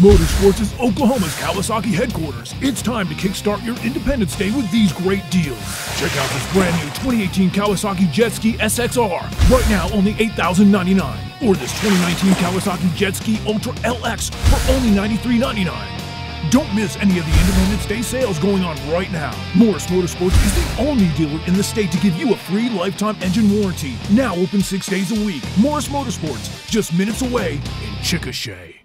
Motorsports is Oklahoma's Kawasaki headquarters. It's time to kickstart your Independence Day with these great deals. Check out this brand new 2018 Kawasaki Jet Ski SXR. Right now, only $8,099. Or this 2019 Kawasaki Jet Ski Ultra LX for only $93.99. Don't miss any of the Independence Day sales going on right now. Morris Motorsports is the only dealer in the state to give you a free lifetime engine warranty. Now open 6 days a week. Morris Motorsports, just minutes away in Chickasha.